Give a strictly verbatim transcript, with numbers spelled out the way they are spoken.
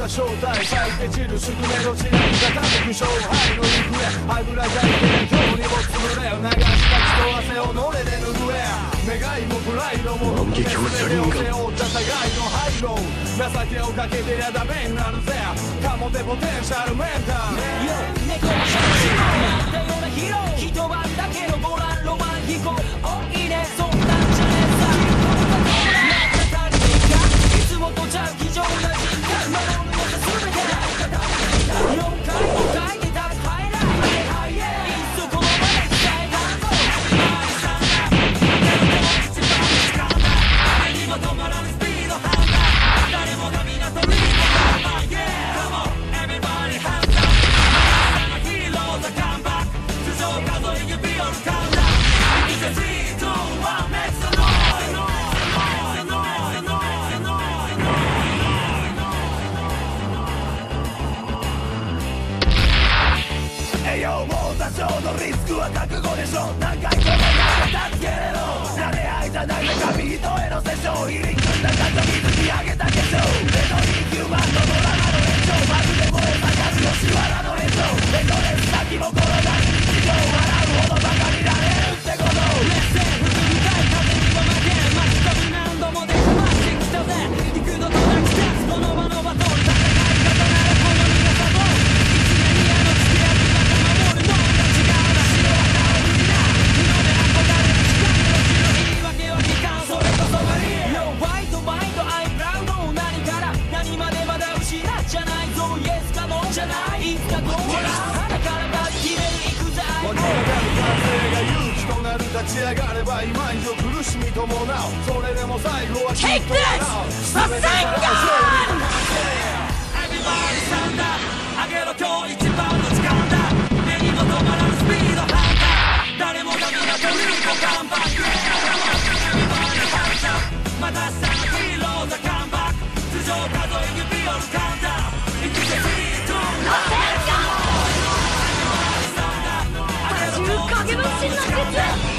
は正体咲いて散る宿命の地にが勝勝敗の行方はぐらかいて今日にも潰れ流した血と汗をのれで拭え願いもプライドも全てを背負った互いの廃炉情けをかけてりゃダメになるぜかもてポテンシャルメンタル猫の写真なんだようなヒーロー一晩だけのボランロマン飛行おいいねそんなんじゃねえさなんだ足りねえかいつもとちゃう非常な人間守るのが全てよんかいごかいで立つハイライトいっそこの場で伝えたぞ愛さんだ手の手を一番掴んだ目にも止まらぬスピードハンダ誰もが皆とリードだ Come on everybody hands up ヒーローザカムバック頭上数え指折るカウンダーいくぜスリーツーワンメックスノイ栄養も多少のリスクは覚悟でしょ何回この投げたつけれろ慣れ合いじゃないの紙一重の殺生入り組んだ感情水に上げた化粧目のいいヒューマンのドラマの延長まるで燃えた火事のしわらの連長エンドレス先も転がり日常笑うほどバカになれるってこと劣勢不愉快風にも負け巻き込み何度も出くまってきたぜ幾度となく立つこの場のバトル戦い方ならこの皆さもいつめにあの付き合い方守るもんが違うな白は顔売りな日の目憧れる時間の日の言い訳は聞かんそれこそがリアル Yo バイトバイト I'm proud 何から何までまだ失っちゃないぞ Yes か No じゃないいつかゴール鼻から決める行くぜ湧き上がる歓声が勇気となる立ち上がれば今以上苦しみ伴うそれでも最後はきっと笑う全てから勝利の完成 Everybody stand up 上げろ今日一番の時間だ目にも止まらぬスピードハンター誰もが皆とルートカンバック Everybody hands up また明日のヒーローザカンバック頭上数え指折るカウンダーいくぜスリーツーワン影分身の術